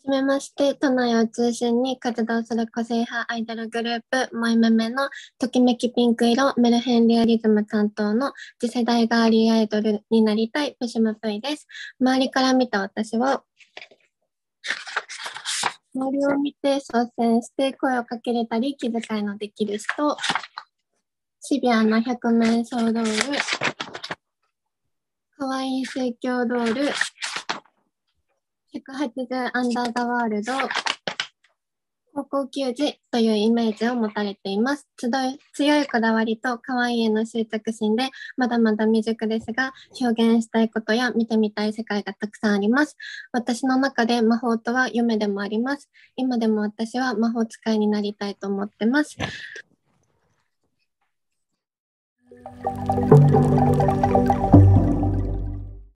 じめまして、都内を中心に活動する個性派アイドルグループ、モイメメのときめきピンク色メルヘンリアリズム担当の次世代ガーリーアイドルになりたいプシムプイです。周りから見た私は、周りを見て率先して声をかけれたり気遣いのできる人、シビアな百面相ドール、可愛い盛況ドール、180アンダーザワールド、高校球児というイメージを持たれています。強いこだわりと可愛いへの執着心でまだまだ未熟ですが、表現したいことや見てみたい世界がたくさんあります。私の中で魔法とは夢でもあります。今でも私は魔法使いになりたいと思ってます。